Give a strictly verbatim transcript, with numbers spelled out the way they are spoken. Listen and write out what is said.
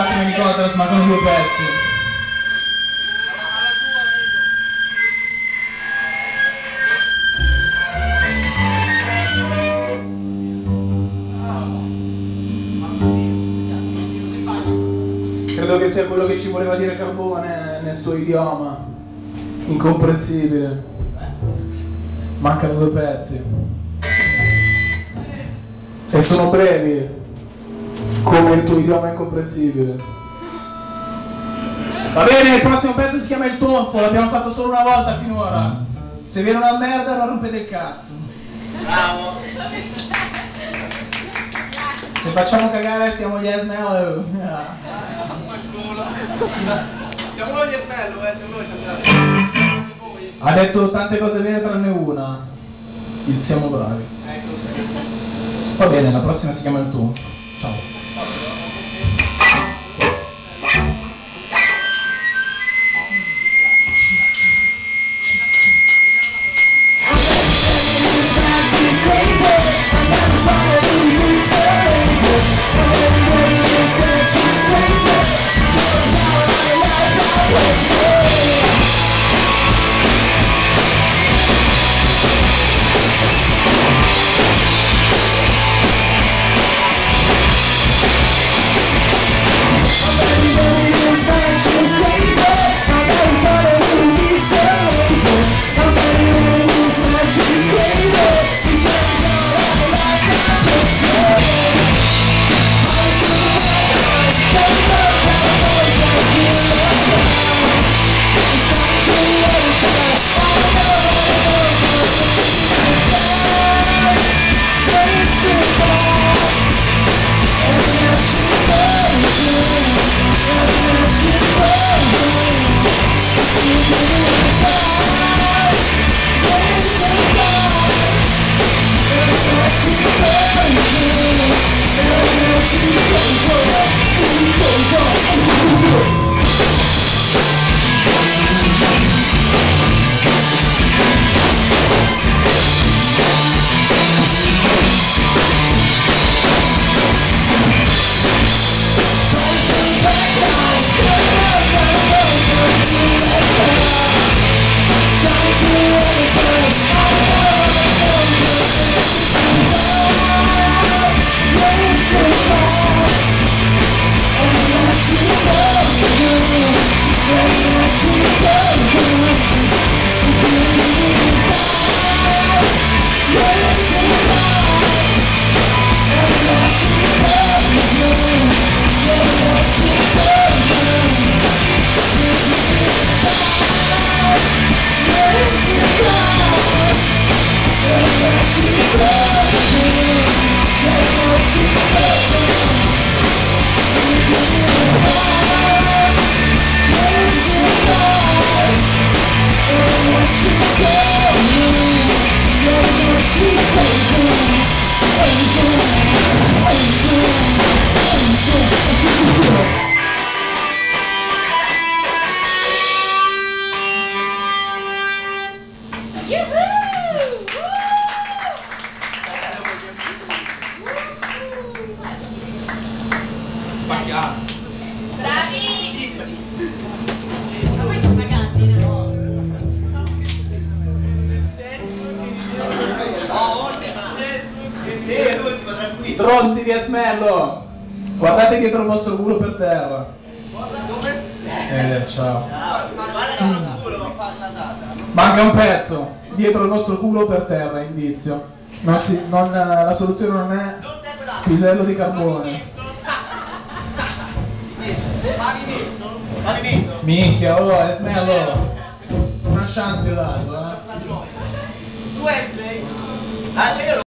prossima elicottero mancano due pezzi. Credo che sia quello che ci voleva dire Carbone nel suo idioma incomprensibile. Mancano due pezzi e sono brevi come il tuo idioma incomprensibile. Va bene, il prossimo pezzo si chiama Il Tonfo, l'abbiamo fatto solo una volta finora. Se viene una merda la rompete il cazzo. Bravo. Se facciamo cagare siamo gli Esmello. Siamo noi gli Esmello, eh, siamo noi siamo Ha detto tante cose vere tranne una. Il siamo bravi. Ecco. Va bene, la prossima si chiama Il Tonfo. Ciao. Bravi! Ma poi ci pagate, no? Stronzi di Esmello! Guardate dietro il vostro culo per terra. Eh, ciao. Manca un pezzo. Dietro il nostro culo per terra, indizio. Non si, non, la soluzione non è pisello di carbone. Pavimento. Pavimento. Minchia, oh, Esmello. Una chance che ho dato, eh. Wednesday. Ah, c'è